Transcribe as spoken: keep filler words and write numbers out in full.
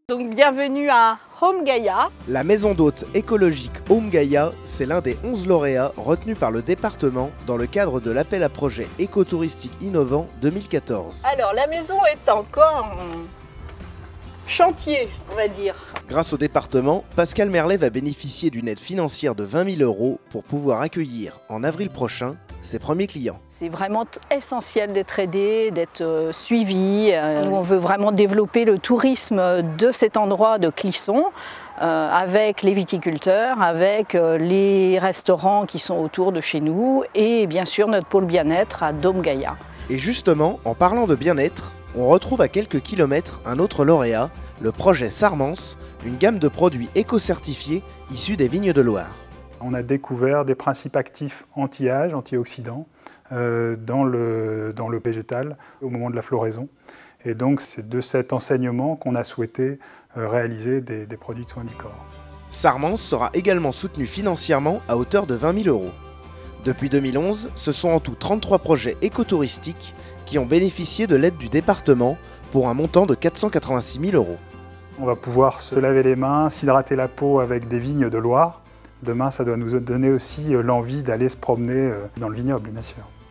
Donc bienvenue à Home Gaïa. La maison d'hôtes écologique Home Gaïa, c'est l'un des onze lauréats retenus par le département dans le cadre de l'appel à projet écotouristique innovant deux mille quatorze. Alors la maison est encore en chantier, on va dire. Grâce au département, Pascal Merlet va bénéficier d'une aide financière de vingt mille euros pour pouvoir accueillir en avril prochain ses premiers clients. C'est vraiment essentiel d'être aidé, d'être euh, suivi. Euh, nous, on veut vraiment développer le tourisme de cet endroit de Clisson euh, avec les viticulteurs, avec euh, les restaurants qui sont autour de chez nous et bien sûr notre pôle bien-être à Dôme Gaïa. Et justement, en parlant de bien-être, on retrouve à quelques kilomètres un autre lauréat, le projet Sarmance, une gamme de produits éco-certifiés issus des vignes de Loire. On a découvert des principes actifs anti-âge, antioxydants euh, dans, le, dans le végétal au moment de la floraison. Et donc c'est de cet enseignement qu'on a souhaité euh, réaliser des, des produits de soins du corps. Sarmance sera également soutenu financièrement à hauteur de vingt mille euros. Depuis deux mille onze, ce sont en tout trente-trois projets écotouristiques qui ont bénéficié de l'aide du département pour un montant de quatre cent quatre-vingt-six mille euros. On va pouvoir se laver les mains, s'hydrater la peau avec des vignes de Loire. Demain, ça doit nous donner aussi l'envie d'aller se promener dans le vignoble, bien sûr.